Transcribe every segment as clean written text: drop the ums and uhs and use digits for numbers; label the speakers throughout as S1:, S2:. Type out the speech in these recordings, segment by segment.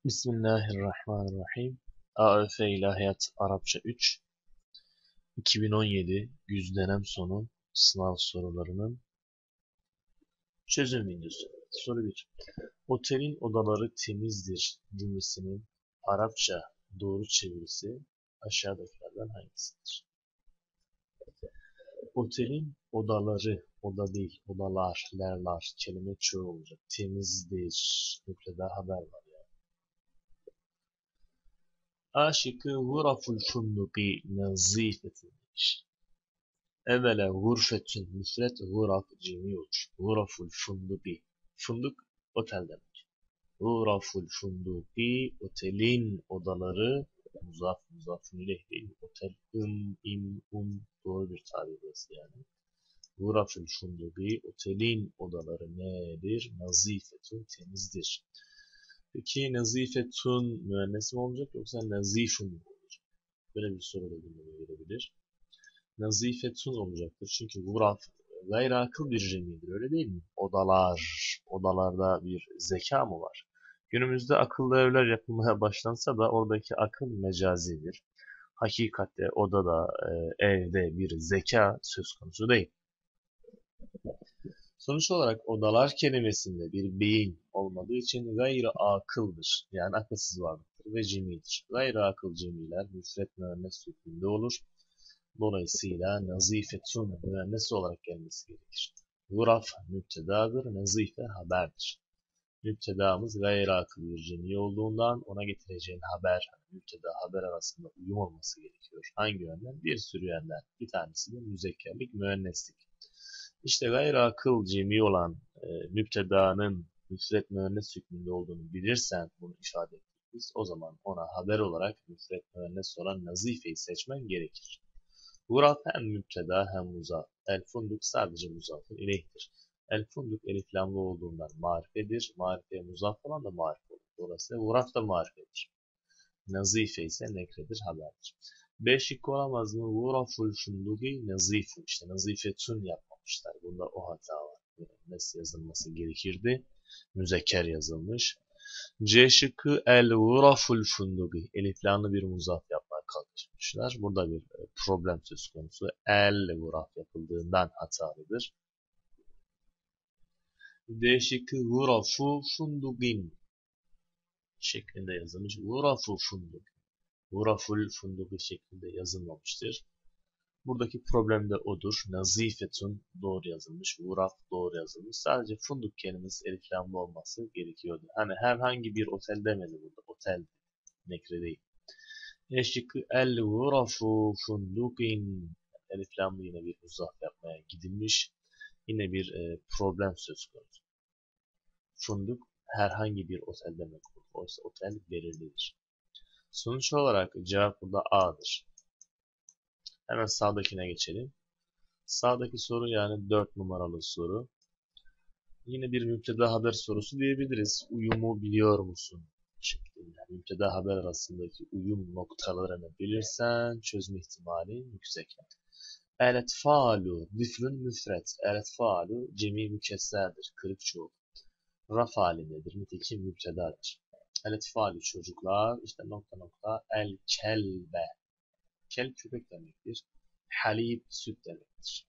S1: Bismillahirrahmanirrahim. AÖF İlahiyat Arapça 3 2017 güz dönem sonu sınav sorularının çözüm videosu. Soru 1. Otelin odaları temizdir cümlesinin Arapça doğru çevirisi aşağıdakilerden hangisidir? Otelin odaları, oda değil, odalar, lerlar, kelime çoğu olacak. Temizdir. Müpteda haber var. A şıkkı guraful funduki nazifetin demiş. Evvela gurfetün müfret guraf cemi olur. Guraful funduki. Funduk otel demek. Guraful funduki otelin odaları muzaf ileyh değil. Otel doğru bir tabir burası yani. Guraful funduki otelin odaları nedir? Nazifetün temizdir. Peki nazifetun müennes mi olacak yoksa nazifun mu olacak? Böyle bir soru da gündeme gelebilir. Nazifetun olacaktır. Çünkü guraf gayri akıl bir cemidir, öyle değil mi? Odalar, odalarda bir zeka mı var? Günümüzde akıllı evler yapılmaya başlansa da oradaki akıl mecazidir. Hakikatte odada, evde bir zeka söz konusu değil. Sonuç olarak odalar kelimesinde bir beyin olmadığı için gayri akıldır. Yani akılsız varlıktır ve cemidir. Gayri akıl cemiler müfret müennes hükmünde olur. Dolayısıyla nazifetun müennes olarak gelmesi gerekir. Guraf müptedadır, nazife haberdir. Müptedamız gayri akıl bir cemi olduğundan ona getireceğin haber, müpteda haber arasında uyum olması gerekiyor. Hangi yönden? Bir sürü yönden. Bir tanesi de müzekkerlik, müenneslik. İşte gayri akıl cemi olan müptedanın müfret müennes hükmünde olduğunu bilirsen, bunu ifade ettik o zaman ona haber olarak müfret müennes olan nazifeyi seçmen gerekir. Guraf hem müpteda hem muzaf. El funduk sadece muzafın ileyhtir. El funduk elif lamlı olduğundan marifedir. Marifeye muzaf olan da marife olur. Dolayısıyla guraf da marifedir. Nazife ise nekredir, haberdir. B şıkkı olamaz mı? Guraful funduki nazifun. İşte nazifetun yapmamışlar. Bunda o hata var. Nasıl yazılması gerekirdi? Müzekker yazılmış. C şıkkı el guraful funduki. Eliflanlı bir muzaf yapmaya kalkışmışlar. Burada bir problem söz konusu. El guraf yapıldığından hatalıdır. D şıkkı gurafu fundukin şeklinde yazılmış. Gurafu funduk. Guraful funduki şeklinde yazılmamıştır. Buradaki problem de odur. Nazifetun doğru yazılmış. Guraf doğru yazılmış. Sadece funduk kelimesi eliflamlı olması gerekiyordu. Hani herhangi bir otel demedi burada. Otel nekre değil. E şıkkı el gurafu fundukin. Eliflamlı yine bir uzaf yapmaya gidilmiş. Yine bir problem söz konusu. Funduk herhangi bir otel demek olur. Oysa otel belirlidir. Sonuç olarak cevap burada A'dır. Hemen sağdakine geçelim. Sağdaki soru yani 4 numaralı soru. Yine bir müpteda haber sorusu diyebiliriz. Uyumu biliyor musun? Şeklinde. Müpteda haber arasındaki uyum noktalarını bilirsen çözme ihtimali yüksek. El-etfalu ziflun müfret. El-etfalu cemi mükesserdir. Kırık çoğul. Raf halindedir. Nitekim müptedadır. El-etfalu çocuklar. İşte nokta nokta. El-kelbe. Kel köpek demektir. Halib süt demektir.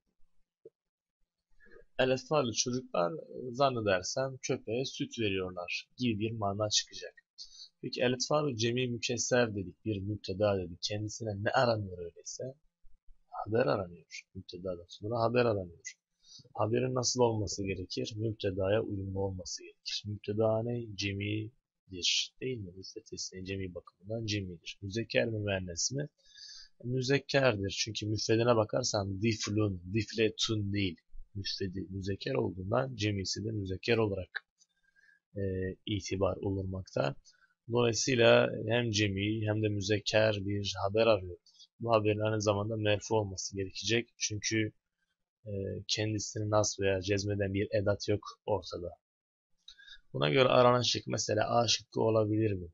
S1: El-etfalu çocuklar zannedersem köpeğe süt veriyorlar gibi bir mana çıkacak. Peki el-etfalu cemi mükesser dedik. Bir müpteda dedik. Kendisine ne aranıyor öyleyse? Haber aranıyor. Müptedadan sonra haber aranıyor. Haberin nasıl olması gerekir? Müptedaya uyumlu olması gerekir. Müpteda ne? Cemidir. Değil mi? Müfretesine cemi bakımından cemidir. Müzekker mi müennes mi? Müzekkerdir. Çünkü müfredine bakarsan diflun, difletun değil. Müfredi müzekker olduğundan cemisi de müzekker olarak itibar olunmakta. Dolayısıyla hem cemi hem de müzekker bir haber arıyor. Bu haberin aynı zamanda merfu olması gerekecek. Çünkü kendisini nas veya cezmeden bir edat yok ortada. Buna göre aranan şık mesela A şıkkı olabilir mi?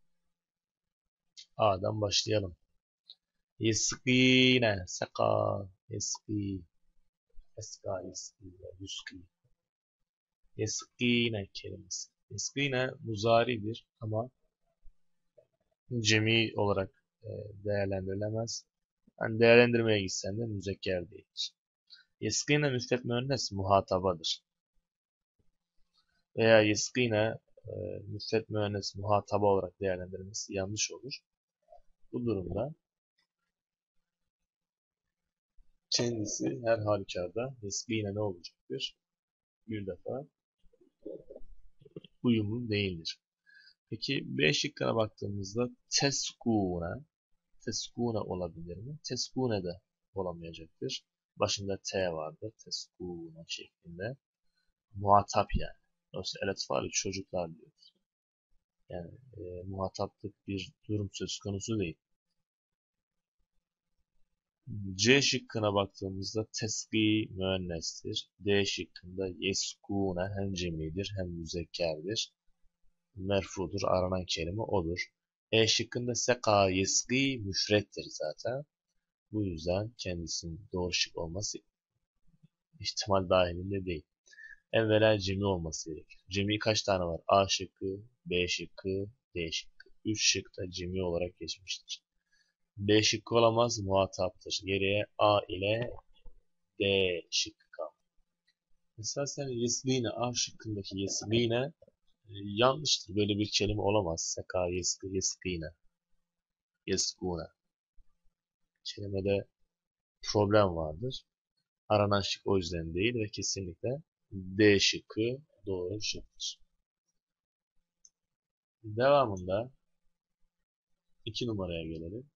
S1: A'dan başlayalım. Yeskine, seka, yeski, eska, yeski, yuski. Yeskine kelimesi. Yeskine muzaridir ama cemi olarak değerlendirilemez. Yani değerlendirmeye gitsen de müzekker değildir. Yeskine müsbet müennes muhatabadır. Veya yeskine müsbet müennes muhataba olarak değerlendirilmesi yanlış olur. Bu durumda kendisi her halükarda yeskine ne olacaktır? Bir defa uyumlu değildir. Peki B şıkkına baktığımızda teskune olabilir mi? Teskune de olamayacaktır. Başında T vardır. Teskune şeklinde. Muhatap yani. Dolayısıyla eletfali çocuklar diyoruz. Yani muhataplık bir durum söz konusu değil. C şıkkına baktığımızda teski müennestir. D şıkkında yeskune hem cemidir hem müzekkerdir. Merfudur. Aranan kelime odur. E şıkkında seka yeski müfrettir zaten. Bu yüzden kendisinin doğru şık olması ihtimal dahilinde değil. Evvela cemi olması gerekir. Cemi kaç tane var? A şıkkı, B şıkkı, D şıkkı. 3 şık da cemi olarak geçmiştir. B şıkkı olamaz, muhataptır. Geriye A ile D şıkkı kaldı. Mesela sen yesline, A şıkkındaki yesline yanlıştır. Böyle bir kelime olamaz. Seka, yeskı, yeskine, yeskune. Kelimede problem vardır. Aranan şık o yüzden değil ve kesinlikle D şıkkı doğru şıktır. Devamında 2 numaraya gelelim.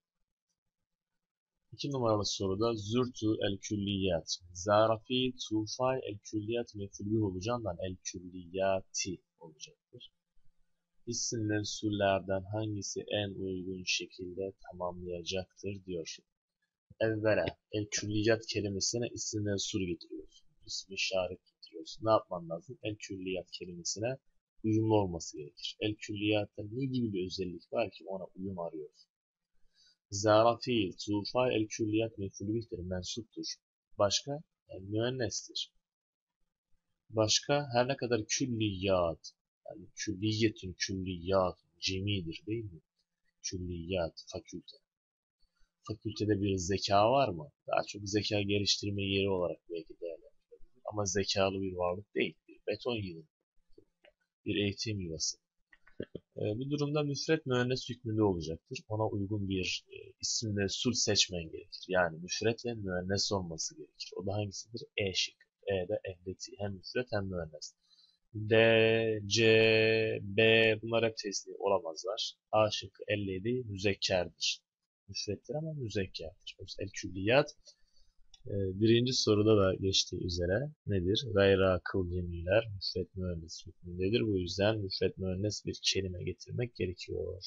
S1: 2 numaralı soruda zürtü el külliyat. Zarafi tufay el külliyat mefulü olacağından el külliyati olacaktır. İsim mevsullerden hangisi en uygun şekilde tamamlayacaktır diyor. Evvela el külliyat kelimesine isim mevsul getiriyorsun. İsmi işaret getiriyorsun. Ne yapman lazım? El külliyat kelimesine uyumlu olması gerekir. El külliyatta ne gibi bir özellik var ki ona uyum arıyoruz? Zara fiil, tufa, el külliyat mef'ulüdür, mensuptur. Başka? Yani müennestir. Başka her ne kadar külliyat, yani külliyetün külliyat, cemidir değil mi? Külliyat, fakülte. Fakültede bir zeka var mı? Daha çok zeka geliştirme yeri olarak belki değerlendirilebilir. Ama zekalı bir varlık değil. Bir beton yığını, bir eğitim yuvası. Bu durumda müfret müennes hükmünde olacaktır. Ona uygun bir isim mevsul seçmen gerekir. Yani müfret ve müennes olması gerekir. O da hangisidir? E şık. E'de ehleti. Hem müfret hem müennes. D, C, B bunlar hep tesniye olamazlar. A şıkkı 57 müzekkerdir. Müfrettir ama müzekkerdir. El külliyat birinci soruda da geçtiği üzere nedir? Gayra akıl cemiler müfret müennes hükmündedir. Bu yüzden müfret müennes bir kelime getirmek gerekiyor.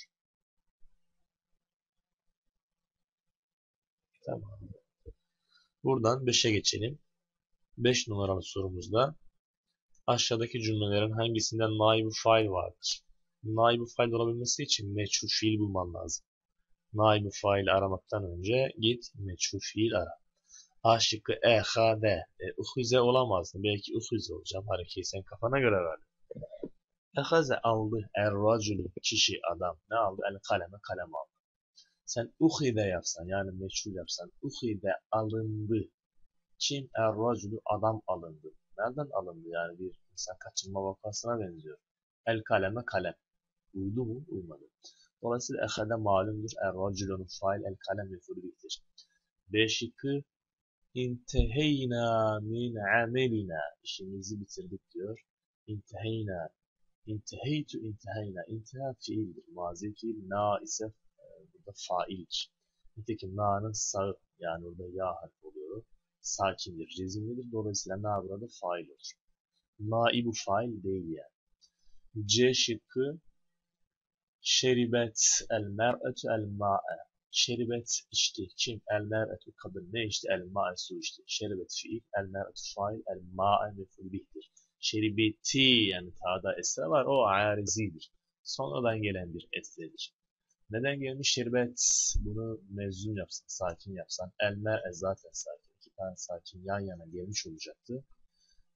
S1: Tamam. Buradan 5'e geçelim. 5 numaralı sorumuzda aşağıdaki cümlelerin hangisinden naib-i fail vardır? Naib-i fail olabilmesi için meçhul fiil bulman lazım. Naib-i fail aramaktan önce git meçhul fiil ara. A şıkkı ehade. Uhize olamaz. Belki uhize olacağım. Harekeyi sen kafana göre ver. Ehaze aldı. Er-racülü. Kişi, adam. Ne aldı? El kaleme, kalem aldı. Sen uhide yapsan, yani meçhul yapsan. Uhide alındı. Kim? Er-racülü. Adam alındı. Nereden alındı? Yani bir insan kaçırma vakasına benziyor. El kaleme, kalem. Uydu mu? Uymadı. Dolayısıyla ehade malumdur. Er-racülünün fail. El kalem mefulü bitir. B şıkkı İnteheyna min amelina. İşimizi bitirdik diyor. İnteheyna. İnteheytu inteheyna. İnteha fiildir. Mazi fiil. Na ise burada faildir. Nitekim na'nın sağı yani orada ya harfi oluyor. Sakindir. Cezimlidir. Dolayısıyla na burada fail olur. Naibu fail değil yani. C şıkkı şeribet el mer'etu el ma'e. Şeribet içti. Kim? El mer'etu kadın ne içti? El ma'e su içti. Şeribet fiil. El mer'etu fail. El ma'e meful bihtir. Şeribeti yani ta'da esre var. O arizidir. Sonradan gelen bir esredir. Neden gelmiş şerbet? Bunu mevzun yapsan, sakin yapsan. El mer'e zaten sakin. İki tane sakin yan yana gelmiş olacaktı.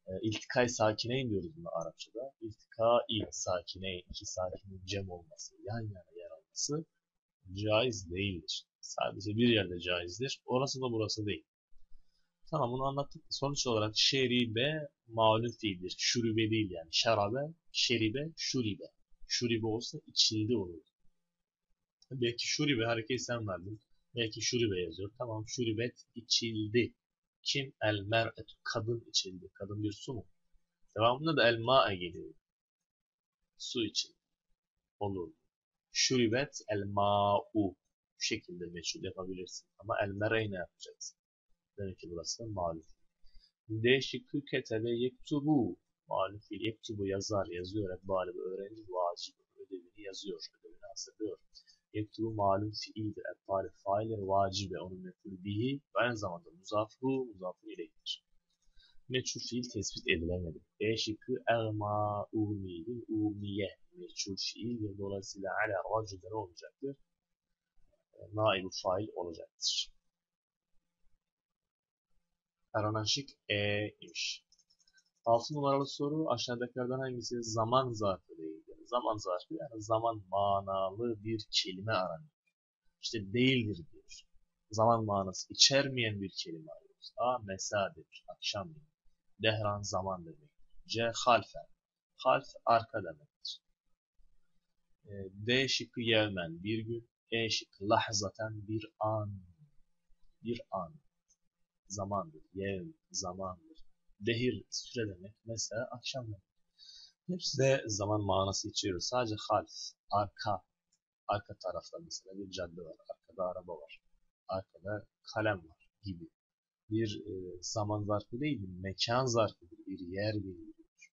S1: İltikay sakineyn diyoruz buna Arapçada. İltikai sakineyn, iki sakinin cem olması, yan yana yer alması caiz değildir. Sadece bir yerde caizdir. Orası da burası değil. Tamam, bunu anlattık. Sonuç olarak şeribe malum fiildir. Şuribe değil yani. Şarabe, şeribe, şuribe. Şuribe olsa içildi olur. Belki şuribe harekeyi sen verdin. Belki şuribe yazıyor. Tamam, şuribet içildi. Kim? El mer'etu. Kadın içildi. Kadın bir su mu? Devamında da el ma'e geliyor. Su için. Olur. Şuribet el ma'u. Bu şekilde meçhul yapabilirsin. Ama el mer'eyi ne yapacaksın? Demek ki burası malum. D şıkkı ketebe yektubu. Malum fiil yektubu yazar, yazıyor. Ebbali öğrenci vacip ödevini yazıyor. Ödevini hazırlıyor. Yektubu malum fiildir. Ebbali faildir. Vacibe onun mef'ul bihi. Ve aynı zamanda muzafru, muzafru ileydir. Meçhul fiil tespit edilemedi. E şıkkı el-ma'umi'nin umiye. Meçhul fiil ve dolayısıyla ala racüden olacaktır. Naibu fail olacaktır. Aranan şık E imiş. 6 numaralı soru aşağıdakilerden hangisi zaman zarfı değildir? Zaman zarfı yani zaman manalı bir kelime aranıyor. İşte değildir diyor. Zaman manası içermeyen bir kelime arıyoruz. A. Mesadir. Akşam demek. Dehran zaman demek. C. Halfen. Half arka demektir. D şıkkı yevmen bir gün. E şıkkı lahzaten bir an. Bir an. Zamandır. Yev zamandır. Dehir süre demek. Mesela akşam demek. Hepsi de zaman manası içeriyor. Sadece half, arka, arka tarafta mesela bir cadde var, arkada araba var, arkada kalem var gibi. Bir zaman zarfı değil, bir mekan zarfıdır, bir yer bildiriyor.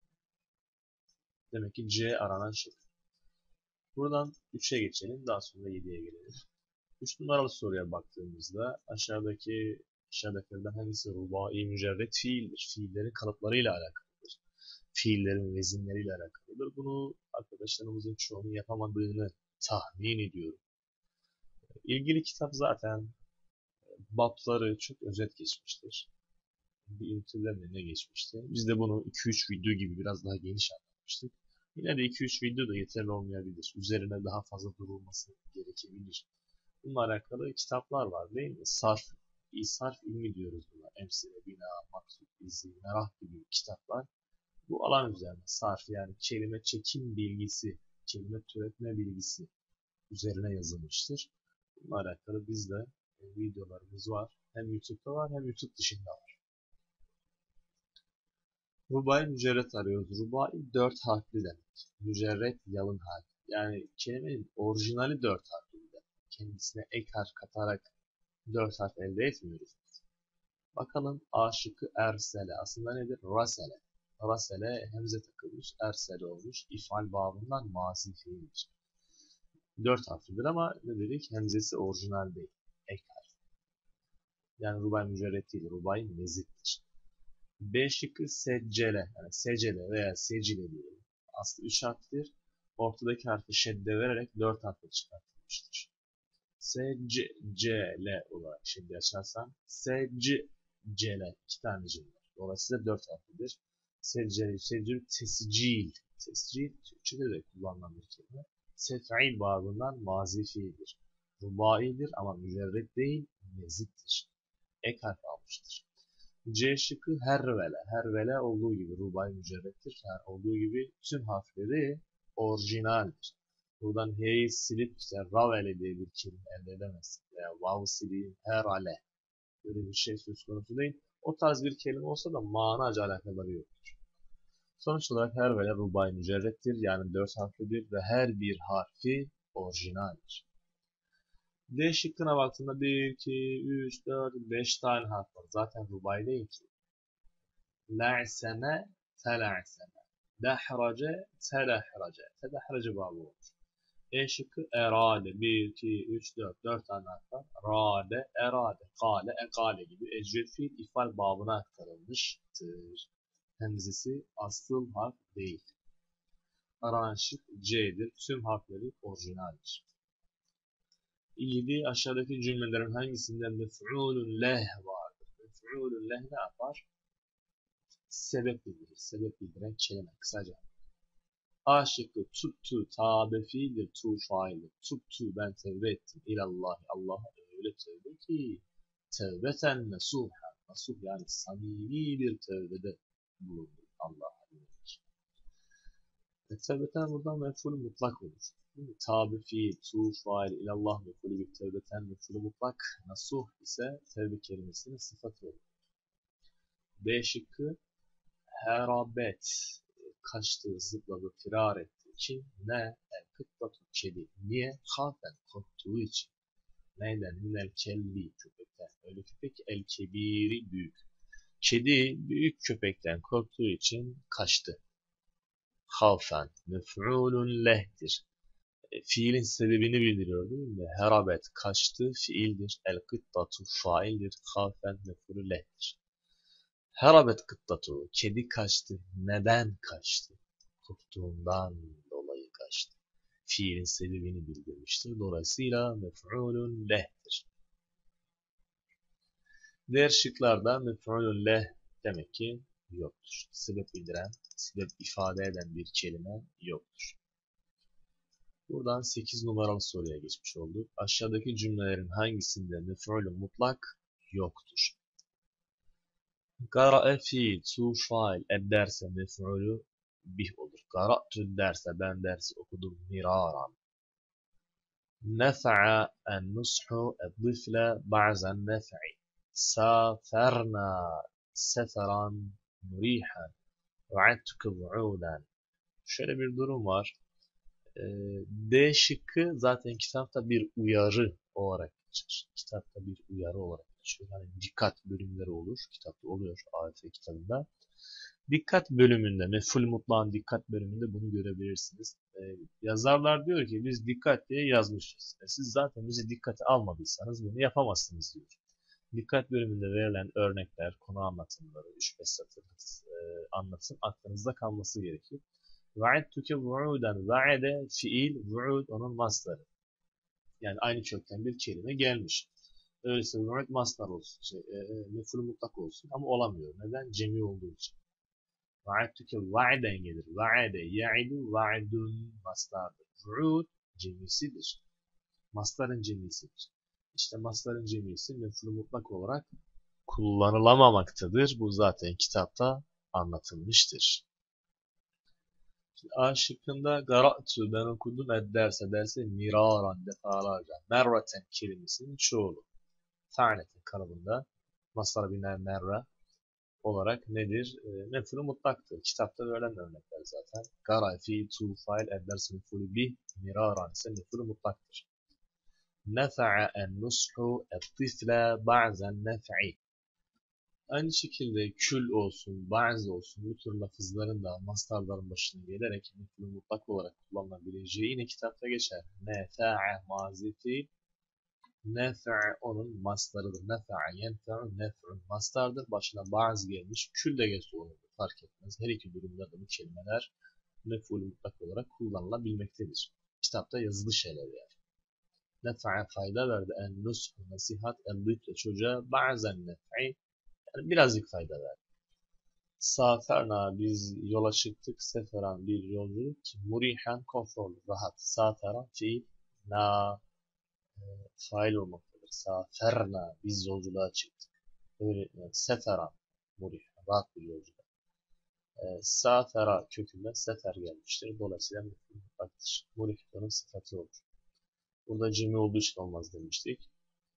S1: Demek ki C aranan şey. Buradan 3'e geçelim, daha sonra 7'ye gelelim. 3 numaralı soruya baktığımızda aşağıdakilerden hangisi rubai mücerret fiildir? Fiillerin kalıplarıyla alakalıdır. Fiillerin vezinleriyle alakalıdır. Bunu arkadaşlarımızın çoğunun yapamadığını tahmin ediyorum. İlgili kitap zaten babları çok özet geçmiştir. Bir üniteden ne geçmişti. Biz de bunu 2-3 video gibi biraz daha geniş anlatmıştık. Yine de 2-3 video da yeterli olmayabilir. Üzerine daha fazla durulması gerekebilir. Bununla alakalı kitaplar var değil mi? Sarf ilmi diyoruz buna. Emsile, bina, maksud, izi, merah gibi kitaplar. Bu alan üzerine sarf yani kelime çekim bilgisi, kelime türetme bilgisi üzerine yazılmıştır. Bununla alakalı bizde videolarımız var. Hem YouTube'da var hem YouTube dışında var. Rubai mücerret arıyoruz. Rubai 4 harfli demek. Mücerret yalın harf. Yani kelimenin orijinali 4 harfli demek. Kendisine ek harf katarak 4 harf elde etmiyoruz. Bakalım A şıkkı ersele. Aslında nedir? Rasele. Rasele hemze takılmış, ersele olmuş. İfal babından mazi fiildir. 4 harflidir ama ne dedik? Hemzesi orijinal değil. Ek harf. Yani rubai mücerret değil. Rubai mezittir. B şıkkı seccele. Yani secele veya secile diyelim. Aslı 3 harftir. Ortadaki harfi şedde vererek 4 harfle çıkartılmıştır. Seccele olarak şimdi açarsan seccele 2 tane cim var. Dolayısıyla 4 harflidir. Seccele, tescil. Tescil Türkçe'de de kullanılan bir kelime. Sef'il babından mazi fiildir. Rubaidir ama mücerret değil, mezittir. Ek harf almıştır. C şıkkı hervele. Hervele olduğu gibi rubai mücerrettir. Yani olduğu gibi tüm harfleri orijinaldir. Buradan h'yi silip işte ravele diye bir kelime elde edemezsin. Veya vav sileyim herale. Böyle bir şey söz konusu değil. O tarz bir kelime olsa da manaca alakaları yoktur. Sonuç olarak hervele rubai mücerrettir. Yani 4 harflidir ve her bir harfi orijinaldir. D şıkkına baktığında 1, 2, 3, 4, 5 tane harf var. Zaten rubai değil ki. La'seme, tela'seme. Dahrace, telahrace. Telahrace babı olur. E şıkkı erade. 1, 2, 3, 4. 4 tane harf var. Rade, erade. Kale, ekale gibi ecret fiil ifal babına aktarılmıştır. Hemzesi asıl harf değil. Aranan şık C'dir. Tüm harfleri orijinaldir. 7. Aşağıdaki cümlelerin hangisinde mef'ulun leh vardır? Mef'ulun leh ne yapar? sebep bildirir. Sebep bildiren kelime kısaca. A şıkkı tubtu tabe fiildir, tu faildir. Tubtu ben tevbe ettim. İlallahi Allah'a öyle tevbe ki tevbeten nesuha. Nasuh yani samimi bir tevbede bulundu Allah'a yönelik. Tevbeten buradan mef'ul mutlak olur. Tabi fiil, tu fail, ilallah mef'ulü bir tevbeten mef'ulü mutlak. Nasuh ise tevbe kelimesinin sıfatı olur. B şıkkı herabet kaçtığı, zıpladı, firar ettiği için ne? El kıttatu kedi. Niye? Hafen korktuğu için. Neyden? Minel kelbi köpekten. Öyle köpek ki el kebiri büyük. Kedi büyük köpekten korktuğu için kaçtı. Havfen mef'ulun lehtir. Fiilin sebebini bildiriyor değil mi? Herabet kaçtı fiildir. El kıttatu faildir. Havfen mef'ulun lehtir. Herabet kıttatu. Kedi kaçtı. Neden kaçtı? Korktuğundan dolayı kaçtı. Fiilin sebebini bildirmiştir. Dolayısıyla mef'ulun lehtir. Diğer şıklarda mef'ulun leh demek ki yoktur. Sebep bildiren, sebep ifade eden bir kelime yoktur. Buradan 8 numaralı soruya geçmiş olduk. Aşağıdaki cümlelerin hangisinde mef'ulun mutlak yoktur? Qara'e fiil, tu fail, ederse mef'ulü bih olur. Qara'tu derse ben dersi okudum miraran. Nef'a en-nushu ed-difle ba'zen nef'i. Saferna seferan murihan. Va'adtuke vu'uden. Şöyle bir durum var. D şıkkı zaten kitapta bir uyarı olarak geçer. Kitapta bir uyarı olarak geçiyor. Yani dikkat bölümleri olur. Kitapta oluyor AYT kitabında. Dikkat bölümünde, mef'ul mutlağın dikkat bölümünde bunu görebilirsiniz. Yazarlar diyor ki biz dikkat diye yazmışız. Siz zaten bizi dikkate almadıysanız bunu yapamazsınız diyor. Dikkat bölümünde verilen örnekler, konu anlatımları, 3-5 satırlık anlatım aklınızda kalması gerekir. Va'edtuke vu'uden. Va'ede fiil, vu'ud onun mastarı. Yani aynı kökten bir kelime gelmiş. Öyleyse vu'ud mastar olsun. Mef'ul mutlak olsun ama olamıyor. Neden? Cemi olduğu için. Va'edtuke va'den gelir. Va'ede, ya'idu, va'dun mastardır. Vu'ud cemisidir. Mastarın cemisidir. İşte mastarın cemisi mef'ul mutlak olarak kullanılamamaktadır. Bu zaten kitapta anlatılmıştır. A şıkkında gara'tu ben okudum derse miraran defalarca. Merraten kelimesinin çoğulu. Fe'leten kalıbında mastar biner merre olarak nedir? Mef'ulü mutlaktır. Kitapta verilen örnekler zaten. Gara fi tu fail derse mef'ulü bih miraran ise mef'ulü mutlaktır. Nefe'a en nushu et-tifle ba'zen nef'i. Aynı şekilde kül olsun, bazı olsun bu tür lafızların da mastarların başına gelerek mef'ul mutlak olarak kullanılabileceği yine kitapta geçer. Nefe'e mazi fiil, nefe'e onun mastarıdır. Nefe'e yenfe'u nef'un mastardır. Başına bazı gelmiş, kül de geçse olur. Fark etmez. Her iki durumda da bu kelimeler mef'ul mutlak olarak kullanılabilmektedir. Kitapta yazılı şeyler yani. Nefe'e fayda verdi. En nushu nasihat, en büyükle çocuğa bazen nef'i. Yani birazcık fayda verdi. Saferna biz yola çıktık. Seferan bir yolculuk. Murihan konforlu, rahat. Safera fiil na fail olmaktadır. Saferna biz yolculuğa çıktık. Öyle yani seferan murihan rahat bir yolculuk. Safera kökünden sefer gelmiştir. Dolayısıyla mutlaktır. Murihan'ın sıfatı olur. Burada cimi olduğu için olmaz demiştik.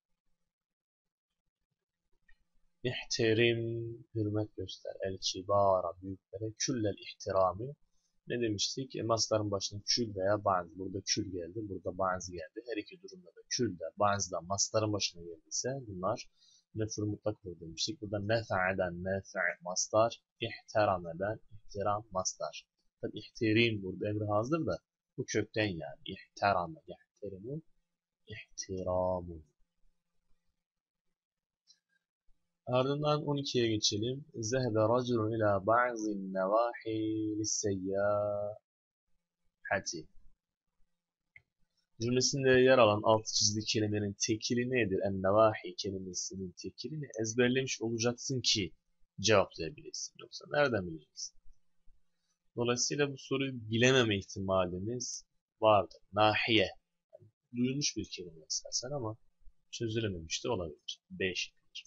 S1: İhterim, hürmet göster. El kibara, büyüklere. Küllel ihtirami. Ne demiştik? Masların başına kül veya bazı. Burada kül geldi, burada bazı geldi. Her iki durumda da kül de, bazı da masların başına geldiyse bunlar mef'ul mutlak olur demiştik. Burada nefa'den nefa' mastar, ihtirameden ihtiram mastar. Tabi ihtirim burada emri hazır da bu kökten yani. İhtirame, ihtirimu, ihtiramu. Ardından 12'ye geçelim. Zehebe raculun ila ba'zin nevahi lisseyyahati. Cümlesinde yer alan altı çizili kelimenin tekili nedir? En nevahi kelimesinin tekilini ezberlemiş olacaksın ki cevaplayabilirsin. Yoksa nereden bileceksin? Dolayısıyla bu soruyu bilememe ihtimalimiz vardır. Nahiye. Duyulmuş bir kelime istersen ama çözülememiş de olabilir. B şıkkıdır.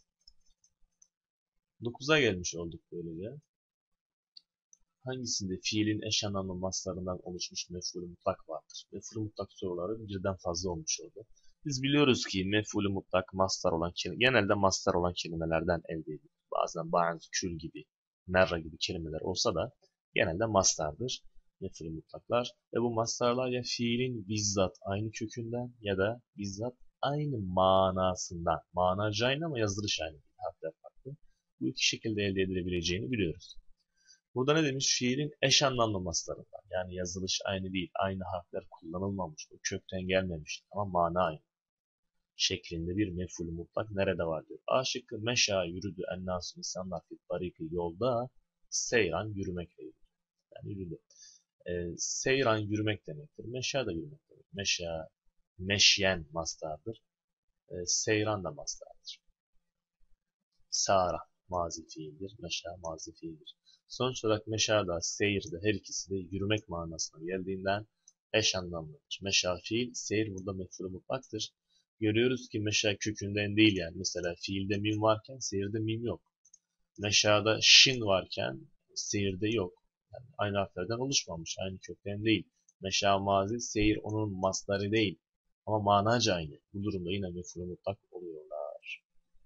S1: 9'a gelmiş olduk böylece. Hangisinde fiilin eş anlamlı maslarından oluşmuş mef'ulü mutlak vardır? Mef'ulü mutlak soruları birden fazla olmuş oldu. Biz biliyoruz ki mef'ulü mutlak mastar olan kelime, genelde mastar olan kelimelerden elde edilir. Bazen bazı kül gibi, merra gibi kelimeler olsa da genelde mastardır mef'ulü mutlaklar. Ve bu mastarlar ya fiilin bizzat aynı kökünden ya da bizzat aynı manasından. Manacı aynı ama yazılış aynı değil. Harfler farklı. Bu iki şekilde elde edilebileceğini biliyoruz. Burada ne demiş? Fiilin eş anlamlı maslarından. Yani yazılış aynı değil. Aynı harfler kullanılmamış. O kökten gelmemiş. Ama mana aynı. Şeklinde bir mef'ul mutlak nerede var diyor. A şıkkı meşa yürüdü ennâsü insanlar fit tariki yolda seyran yürümekle yürüdü. Yani yürüdü. Seyran yürümek demektir. Meşa da yürümek demek. Meşa, meşyen mastardır. Seyran da mastardır. Sara mazi fiildir. Meşa mazi fiildir. Sonuç olarak meşada, seyirde her ikisi de yürümek manasına geldiğinden eş anlamlıdır. Meşa fiil, seyir burada mef'ulü mutlaktır. Görüyoruz ki meşa kökünden değil yani. Mesela fiilde mim varken seyirde mim yok. Meşada şin varken seyirde yok. Yani aynı harflerden oluşmamış, aynı kökten değil. Meşa mazi, seyir onun masları değil. Ama manaca aynı. Bu durumda yine mef'ulü mutlak oluyorlar.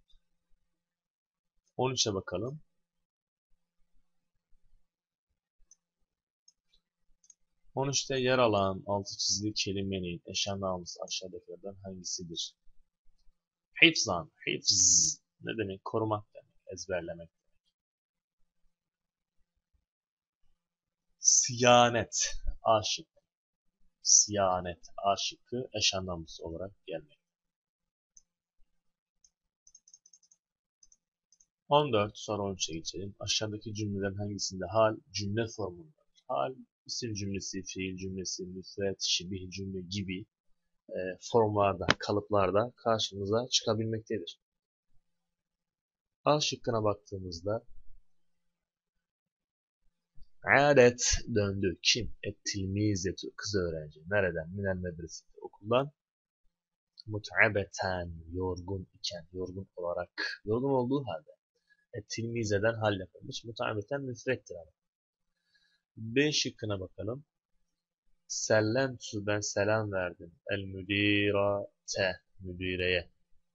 S1: 13'e bakalım. 13'te yer alan altı çizili kelimenin eş anlamlısı aşağıdakilerden hangisidir? Hifzan, hifz ne demek? Korumak demek, ezberlemek. Siyanet, aşık. Siyanet, aşıkı eş anlamlısı olarak gelmek. 14, sonra 13'e geçelim. Aşağıdaki cümlelerin hangisinde hal cümle formundadır? Hal, isim cümlesi, fiil cümlesi, müfret, şibih cümle gibi formlarda, kalıplarda karşımıza çıkabilmektedir. A şıkkına baktığımızda adet döndü. Kim? Tilmizetu. Kız öğrenci. Nereden? Minel medreseti. Okuldan. Mut'abeten. Yorgun iken. Yorgun olarak. Yorgun olduğu halde. Tilmizeden hal yapılmış. Mut'abeten müfrettir ama. B şıkkına bakalım. Sellemtu. Ben selam verdim. El müdirate. Müdireye.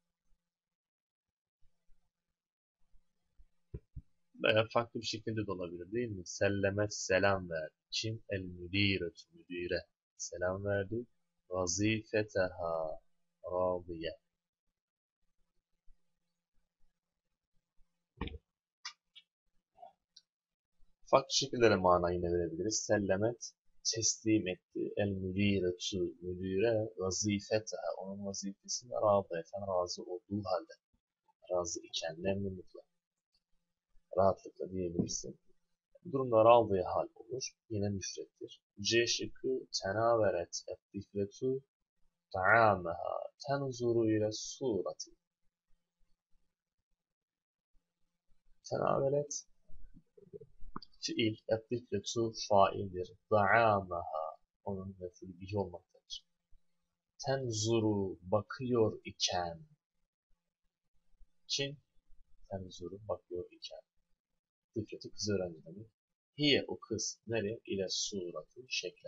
S1: Veya farklı bir şekilde de olabilir değil mi? Sellemet selam verdi. Kim? El müdiretu. Müdire. Selam verdi. Vazifeteha. Radiye. Farklı şekillere mana yine verebiliriz. Sellemet teslim etti. El müdiretu müdire vazifeteha. Onun vazifesine radiyeten razı olduğu halde. Razı iken memnunlukla. Rahatlıkla diyebilirsin. Bu durumda radiye hal olur. Yine müfrettir. C şıkkı tenaveret ettifletu ta'amaha tenzuru ile surati. Tenavelet fiil, ettifletu faildir. Ta'amaha onun mef'ulü bihi olmaktadır. Tenzuru bakıyor iken. Kim? Tenzuru bakıyor iken. Tıfleti kız öğrenci demek. Hiye o kız. Nereye? İle suratı şekle.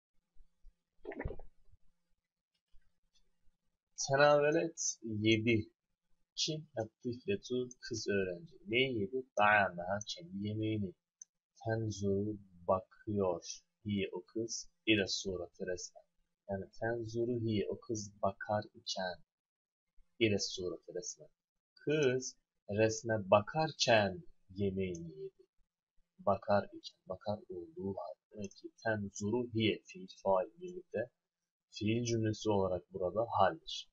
S1: Tenavelet yedi. Kim? Tıfletu kız öğrenci. Neyi yedi? Ta'amaha kendi yemeğini. Tenzuru bakıyor. Hiye o kız. İle suratı resmen. Yani tenzuru hiye o kız bakar iken. İle suratı resmen. Kız resme bakarken yemeğini yedi. Bakar iken, bakar olduğu halde. Demek ki tenzuru hiye fiil fail birlikte fiil cümlesi olarak burada haldir.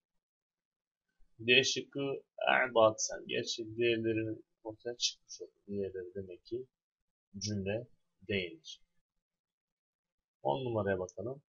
S1: D şıkkı e'batsen. Gerçi diğerlerinin ortaya çıkmış oldu. Diğerleri demek ki cümle değildir. 10 numaraya bakalım.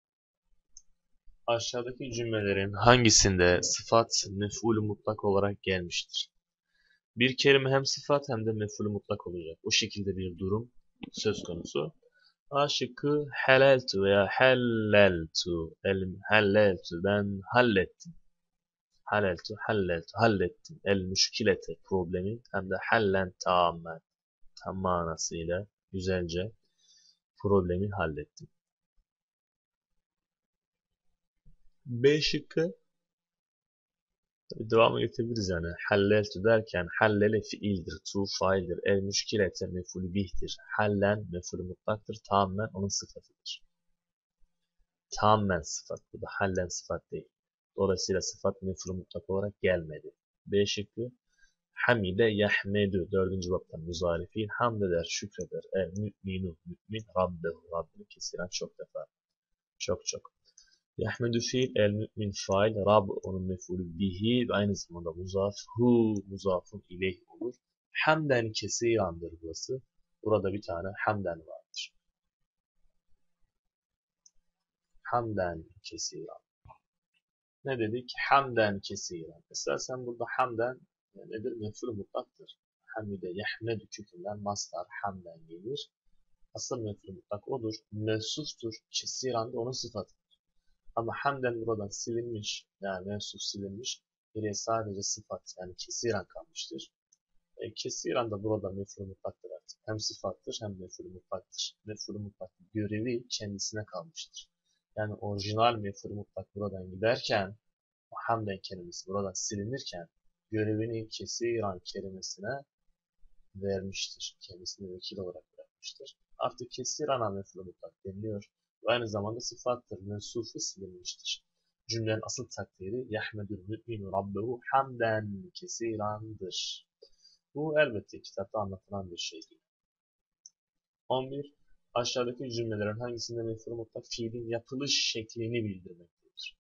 S1: Aşağıdaki cümlelerin hangisinde sıfat mef'ulü mutlak olarak gelmiştir? Bir kelime hem sıfat hem de mef'ulü mutlak olacak. O şekilde bir durum söz konusu. A şıkkı heleltu veya helleltu. Helleltu ben hallettim. Hallettim. El müşkilete problemi hem de hallen tamamen tam manasıyla güzelce problemi hallettim. B şıkkı devamı getirebiliriz yani. Halleltu derken hallele fiildir, tu faildir, el müşkilete mef'ulü bihtir. Hallen mef'ulü mutlaktır, tamamen onun sıfatıdır. Tamamen sıfat. Bu da hallen sıfat değil. Dolayısıyla sıfat mef'ulü mutlak olarak gelmedi. B şıkkı hamide yahmedu. Dördüncü baptan muzari fiil. Hamd eder, şükreder. El mü'minu. Mü'min Rabbehu. Rabbini kesiren çok defa. Çok çok. Yahmedu fiil. El mü'min fail. Rab onun mef'ulü bihi. Ve aynı zamanda muzaf. Hu muzafun ileyh olur. Hamden kesirandır burası. Burada bir tane hamden vardır. Hamden kesiran. Ne dedik? Hamden kesiren. Mesela sen burada hamden nedir? Mef'ul mutlaktır. Hamide yahmedu kökünden mastar hamden gelir. Asıl mef'ul mutlak odur. Mevsuftur. Kesiran da onun sıfatı. Ama hamden buradan silinmiş. Yani mevsuf silinmiş. Geriye sadece sıfat yani kesiran kalmıştır. Kesiran da burada mef'ul mutlaktır artık. Hem sıfattır hem mef'ul mutlaktır. Mef'ul mutlak görevi kendisine kalmıştır. Yani orijinal mef'ul mutlak buradan giderken hamden kelimesi buradan silinirken görevini kesiran kelimesine vermiştir. Kendisini vekil olarak bırakmıştır. Artık kesiran mef'ulü mutlak deniliyor. Ve aynı zamanda sıfattır. Mensufu silinmiştir. Cümlenin asıl takdiri yahmedül mü'minu rabbehu hamden kesirandır. Bu elbette kitapta anlatılan bir şey değil. 11. Aşağıdaki cümlelerin hangisinde mef'ulü mutlak fiilin yapılış şeklini bildirmektedir?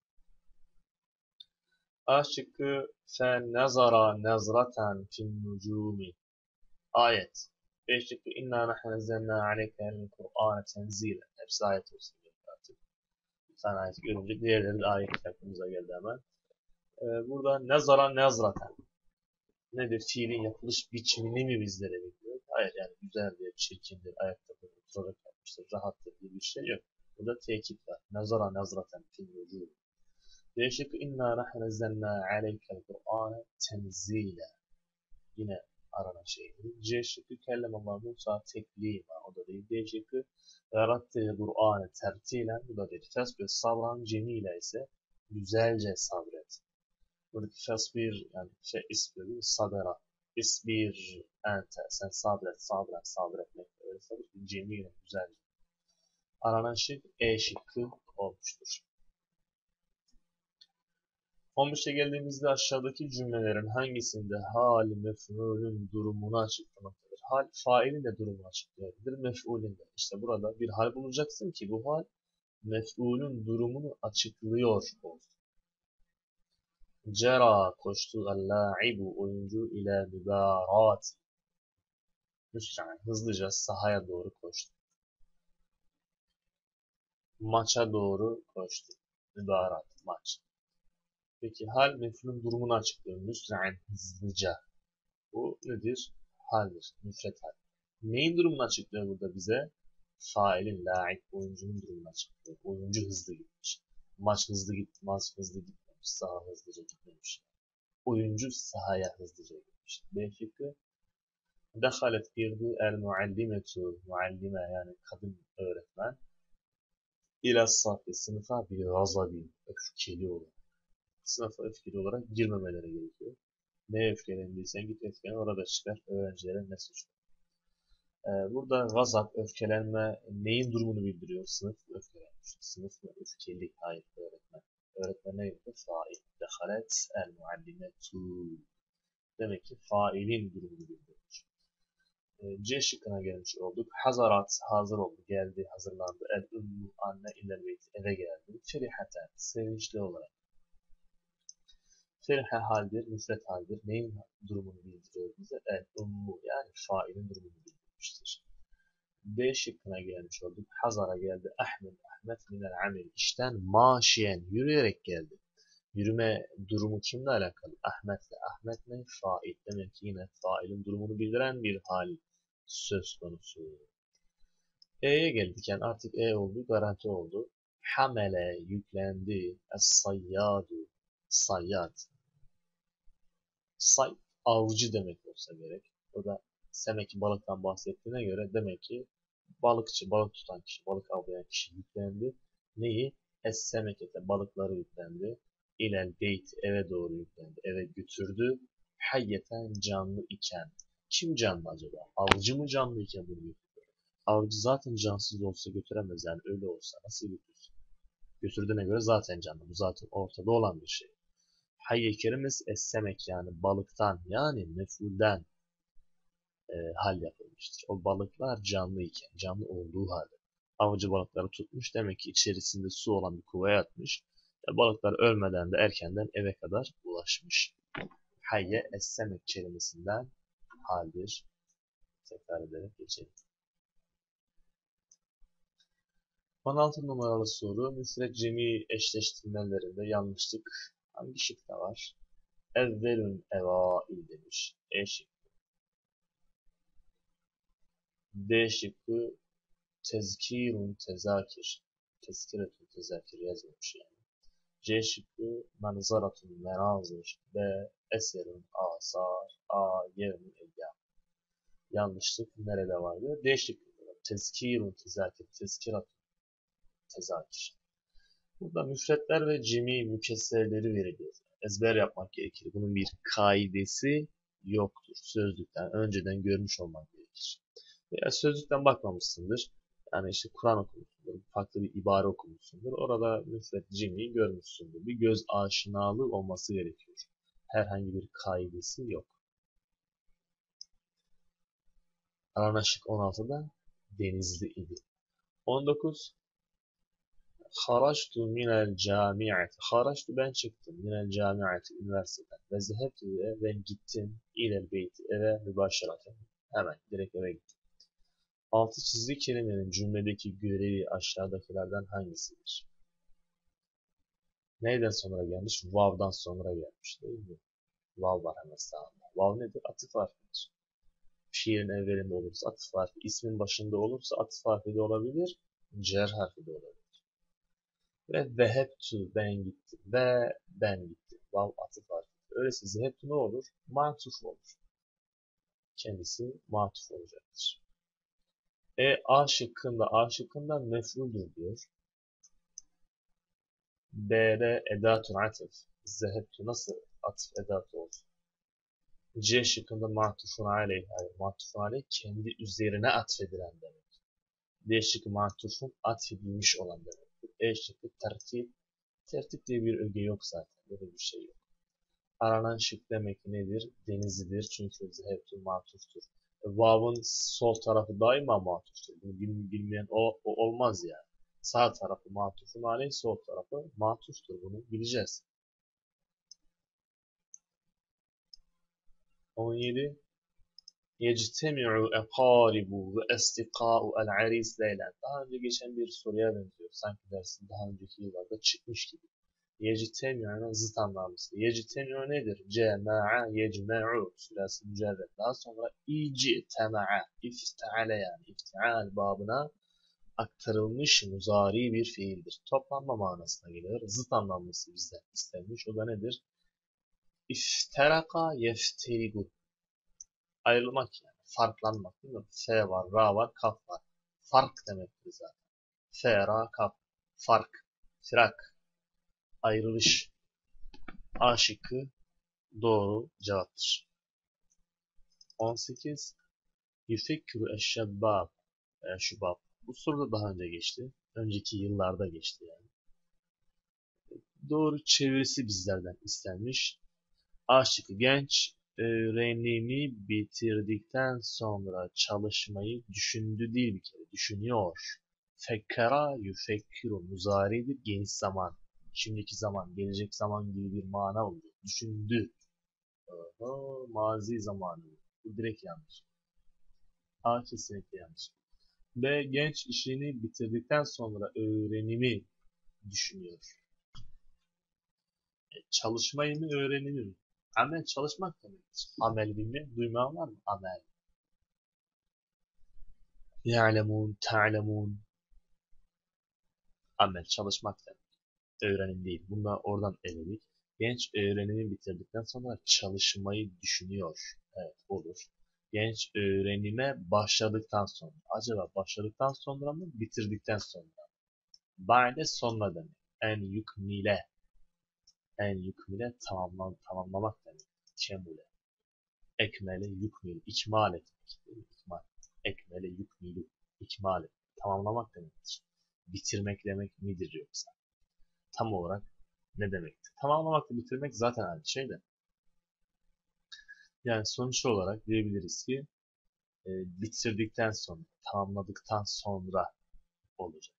S1: A şıkkı fe nezara nezraten fin nucumi. Ayet. B şıkkı inna nahnu nezzelna aleykel Kur'ane tenzilen. Hepsi ayet olsun artık. Bir tane ayet görünce diğerleri de ayet aklımıza geldi hemen. Burada nezara nezraten. Nedir? Fiilin yapılış biçimini mi bizlere biliyor? Hayır yani güzeldir, çirkindir, ayakta oturarak yapmıştır, rahattır diye bir şey yok. Burada tekit var. Nezara nezraten fin nucumi. D şıkkı inna nahnu nezzelna aleykel Kur'ane tenzilen. Yine aranan şeydir. C şıkkı kellemallahu Musa teklima. O da değil. D şıkkı yarattığı Kur'an'ı tertilen. Bu da değil. Fesbir sabran cemile ise güzelce sabret. Buradaki fesbir yani isbir sabera. İsbir ente. Sen sabret, sabret, sabretmek. Öyle sabret. Cemile güzelce. Aranan şık E şıkkı olmuştur. 15'e geldiğimizde aşağıdaki cümlelerin hangisinde hal mef'ulün durumunu açıklamaktadır? Hal failin de durumunu açıklayabilir, mef'ulün de. İşte burada bir hal bulacaksın ki bu hal mef'ulün durumunu açıklıyor olsun. Cera koştu el-la'ibu oyuncu ile mübarat. Müsra'en hızlıca sahaya doğru koştu. Maça doğru koştu. Mübarat maç. Peki hal mef'ulün durumunu açıklıyor. Müsra'en hızlıca. Bu nedir? Haldir. Müfret hal. Neyin durumunu açıklıyor burada bize? Failin, la'ib, oyuncunun durumunu açıklıyor. Oyuncu hızlı gitmiş. Maç hızlı gitmiş, maç hızlı gitmemiş. Saha hızlıca gitmemiş. Oyuncu sahaya hızlıca gitmiş. B şıkkı. Dehalet girdi el muallimetu. Muallime yani kadın öğretmen. İla safi sınıfa bir gazabi. Öfkeli olarak. Sınıfa öfkeli olarak girmemeleri gerekiyor. Neye öfkelendiysen git öfkeni orada çıkar. Öğrencilere ne suç? Burada gazap, öfkelenme neyin durumunu bildiriyor? Sınıf öfkelenmiş. Sınıf mı öfkeli? Hayır öğretmen. Öğretmen neydi? Fail. Dehalet el muallimetu. Demek ki failin durumunu bildiriyor. C şıkkına gelmiş olduk. Hazarat hazır oldu. Geldi, hazırlandı. El ümmü anne iler beyti eve geldi. Ferihaten sevinçli olarak. Ferihe haldir, müfret haldir. Neyin durumunu bildiriyor bize? El ümmü yani failin durumunu bildirmiştir. D şıkkına gelmiş olduk. Hazara geldi. Ahmet minel amel işten maşiyen yürüyerek geldi. Yürüme durumu kimle alakalı? Ahmet'le. Ahmet ne? Fail. Demek ki yine failin durumunu bildiren bir hal söz konusu. E'ye geldik. Yani artık E oldu, garanti oldu. Hamele yüklendi. Es-sayyadu. Sayyad. Say avcı demek olsa gerek. O da demek ki balıktan bahsettiğine göre demek ki balıkçı, balık tutan kişi, balık avlayan kişi yüklendi. Neyi? Es-semekete balıkları yüklendi. İlel beyt eve doğru yüklendi. Eve götürdü. Hayyeten canlı iken. Kim canlı acaba? Avcı mı canlı iken bunu götürdü? Avcı zaten cansız olsa götüremez, yani öyle olsa nasıl götürsün? Götürdüğüne göre zaten canlı. Bu zaten ortada olan bir şey. Hayye kelimesi es-semek, yani balıktan, yani mef'ulden hal yapılmıştır. O balıklar canlı iken, canlı olduğu halde avcı balıkları tutmuş. Demek ki içerisinde su olan bir kovaya atmış. Balıklar ölmeden de erkenden eve kadar ulaşmış. Hayye es-semek kelimesinden haldir. Tekrar ederek geçelim. 16 numaralı soru. Müfret cemi eşleştirmelerinde yanlışlık hangi şıkta var? Evvelün evail demiş. E şıkkı. D şıkkı tezkirun tezakir. Tezkiretun tezakir yazmamış yani. C şıkkı manzaratun menazir. B eserun asar. A yevmin eyyam. Yanlışlık nerede vardı? D şıkkı. Tezkirun tezakir. Tezkiratun tezakir. Burada müfretler ve cemi mükesserleri veriliyor. Ezber yapmak gerekir. Bunun bir kaidesi yoktur. Sözlükten önceden görmüş olmak gerekir. Veya sözlükten bakmamışsındır. Yani işte Kur'an okumuşsundur, farklı bir ibare okumuşsundur. Orada müfret cemi görmüşsündür. Bir göz aşinalığı olması gerekiyor. Herhangi bir kaidesi yok. Aranaşık 16'da Denizli idi. 19. Haraçtu minel camiati. Haraçtu ben çıktım. Minel camiati üniversiteden. Ve zehebtu ben gittim. İlel beyti eve mübaşşeraten. Hemen direkt eve gittim. Altı çizgi kelimenin cümledeki görevi aşağıdakilerden hangisidir? Neyden sonra gelmiş? Vav'dan sonra gelmiş değil mi? Vav var hemen sağında. Vav nedir? Atıf harfidir. Şiirin evvelinde olursa atıf harfi, ismin başında olursa atıf harfi de olabilir, cer harfi de olabilir. Ve zehebtu ben gittim. Ve ben gittim. Vav atıf harfi. Öyleyse zehebtu ne olur? Matuf olur. Kendisi matuf olacaktır. A şıkkında mef'uldür diyor. B'de edatun atıf. Zehebtu nasıl atıf edatı olur? C şıkkında matufun aleyh. Hayır, matufun aleyh kendi üzerine atfedilen demek. D şıkkı matufun atfedilmiş olan demek. E şıkkı tertip. Tertip diye bir öge yok zaten. Böyle bir şey yok. Aranan şık demek nedir? Denizlidir. Çünkü zehebtu matuftur. Vav'ın sol tarafı daima matuftur. Bunu bilmeyen o olmaz yani. Sağ tarafı matufun aleyh, sol tarafı matuftur. Bunu bileceğiz. 17. Yectemi'u ekaribu ve estika'u el-aris leylen. Daha önce geçen bir soruya benziyor. Sanki dersin daha önceki yıllarda çıkmış gibi. Yectemi'u'nun zıt anlamlısı. Yectemi'u nedir? Cema'a yecme'u. Süresi mücerred. Daha sonra ictema'a. İfteale yani. İfteal babına aktarılmış muzari bir fiildir. Toplanma manasına gelir. Zıt anlamlısı bizden istenmiş. O da nedir? İfteraka yefterigu. Ayrılmak yani. Farklanmak değil mi? F var, ra var, kaf var. Fark demektir zaten. F, ra, kaf. Fark. Firak. Ayrılış. A şıkkı doğru cevaptır. 18. Yüfekkürü eşşebbab. Şubab. Bu soruda daha önce geçti. Önceki yıllarda geçti yani. Doğru çevirisi bizlerden istenmiş. A şıkkı genç öğrenimi bitirdikten sonra çalışmayı düşündü değil bir kere. Düşünüyor. Fekkera yüfekkiru muzaridir geniş zaman. Şimdiki zaman, gelecek zaman gibi bir mana oluyor. Düşündü. Aha, mazi zamanı. Bu direkt yanlış. A kesinlikle yanlış. B genç işini bitirdikten sonra öğrenimi düşünüyor. Çalışmayı mı öğrenimi mi? Amel çalışmak demektir. Amel bilme, duymayan var mı? Amel. Ya'lemun, ta'lemun. Amel çalışmak demek. Öğrenim değil. Bunlar oradan eledik. Genç öğrenimi bitirdikten sonra çalışmayı düşünüyor. Evet, olur. Genç öğrenime başladıktan sonra. Acaba başladıktan sonra mı, bitirdikten sonra? Ba'de sonra demek. En yükmile. En yükmile tamamlamak demek. Kemule. Ekmele yükmil. İkmal etmek. İkmal. Ekmele yükmilu. İkmal etmek. Tamamlamak demektir. Bitirmek demek midir yoksa? Tam olarak ne demektir? Tamamlamakla bitirmek zaten aynı şey de. Yani sonuç olarak diyebiliriz ki bitirdikten sonra, tamamladıktan sonra olacak.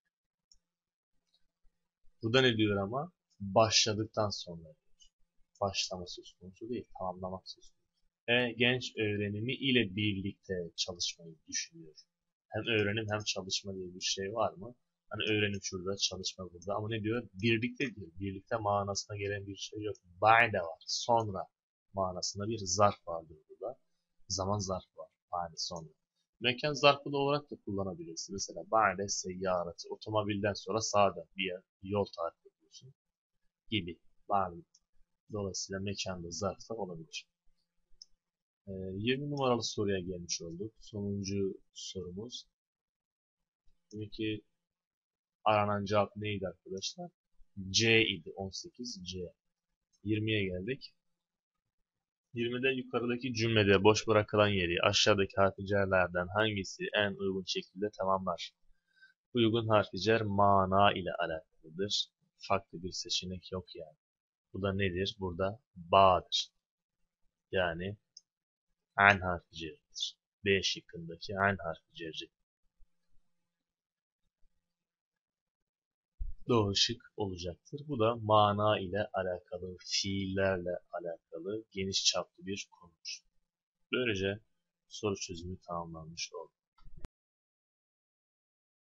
S1: Burada ne diyor ama? Başladıktan sonra diyor. Başlama söz konusu değil, tamamlamak söz konusu. Genç öğrenimi ile birlikte çalışmayı düşünüyor. Hem öğrenim hem çalışma diye bir şey var mı? Hani öğrenim şurada, çalışma burada. Ama ne diyor? Birlikte diyor. Birlikte manasına gelen bir şey yok. Ba'de var. Sonra manasında bir zarf vardır burada. Zaman zarfı var. Ba'de sonra. Mekan zarfı da olarak da kullanabilirsin. Mesela ba'de seyyareti. Otomobilden sonra sağda bir yol tarif ediyorsun. Gibi. Ba'de. Dolayısıyla mekanda zarf da olabilir. 20 numaralı soruya gelmiş olduk. Sonuncu sorumuz. Demek ki aranan cevap neydi arkadaşlar? C idi. 18 C. 20'ye geldik. 20'de yukarıdaki cümlede boş bırakılan yeri aşağıdaki harficerlerden hangisi en uygun şekilde tamamlar? Uygun harficer mana ile alakalıdır. Farklı bir seçenek yok yani. Bu da nedir? Burada ba'dır. Yani en harficeridir. B şıkkındaki en harficeri. Doğru şık olacaktır. Bu da mana ile alakalı, fiillerle alakalı geniş çaplı bir konudur. Böylece soru çözümü tamamlanmış oldu.